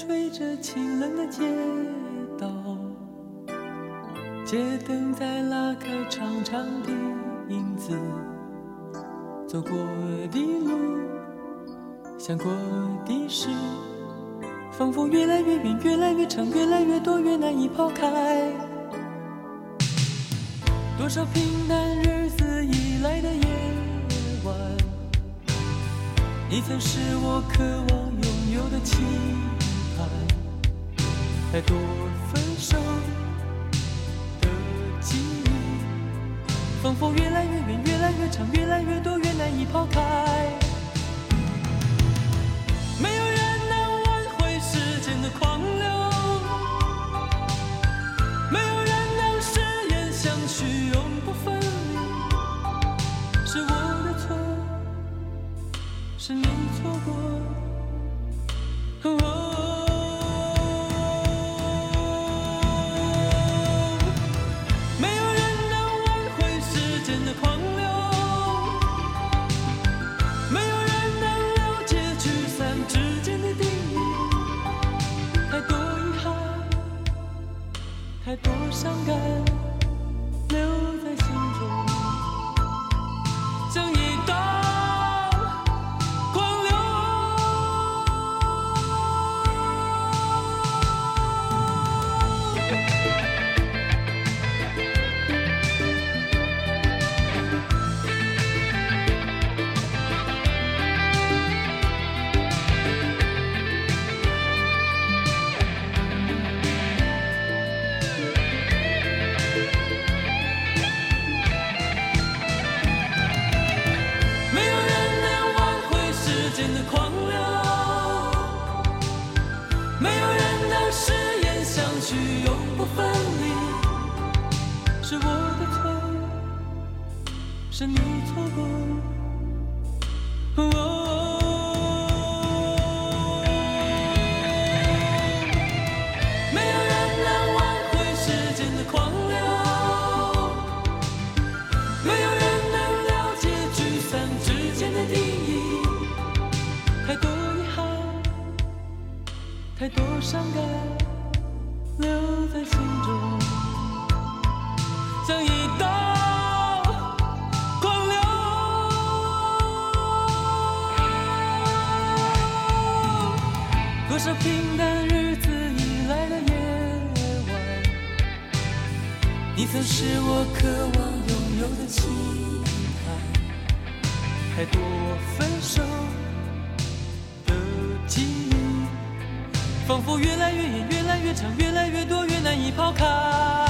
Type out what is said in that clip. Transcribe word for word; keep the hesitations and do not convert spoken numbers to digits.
随着清冷的街道，街灯在拉开长长的影子，走过的路，想过的事，仿佛越来越远，越来越长，越来越多，越难以抛开。多少平淡日子以来的夜晚，你曾是我渴望拥有的期盼。太多分手的记忆，仿佛越来越远，越来越长，越来越多，越难以抛开。没有人能挽回时间的狂流，没有人能誓言相许永不分离。是我的错，是你错过。哦太多伤感留在心中，像一道光流。永不分离，是我的错，是你错过。哦，没有人能挽回时间的狂流，没有人能了解聚散之间的定义。太多遗憾，太多伤感留在心中，像一道光流。多少平淡日子以来的夜晚，你曾是我渴望拥有的期盼。太多分手的记忆，仿佛越来越远，越来越长，越来越多，越难以抛开。